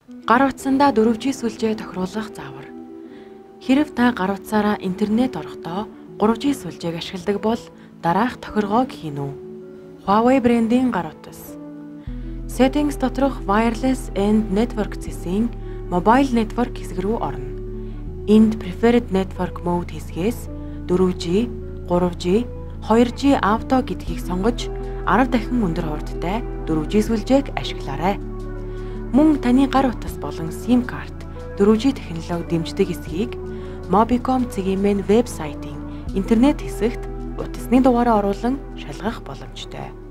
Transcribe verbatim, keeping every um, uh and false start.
Гар утсандаа дөрвөн жи сүлжээ тохируулах заавар. Хэрэв та гар утсаараа интернет орохдоо гурван жи сүлжээг ашигладаг бол дараах тохиргоог хийн үү. Huawei брендийн гар утас. Settings доторх Wireless and Network зэсийн Mobile Network хэсэг рүү орно. Энд Preferred Network Mode хэсгээс дөрвөн жи, гурван жи, хоёр жи Auto гэдгийг сонгож арав дахин өндөр хурдтай дөрвөн жи сүлжээг ашиглаарай. Мөн таны гар утас болон SIM карт дөрвөн жи технологи дэмждэг эсэхийг Mobicom цэгийн мэн веб сайтын интернет хэсэгт утасны дугаараа оруулан шалгах боломжтой.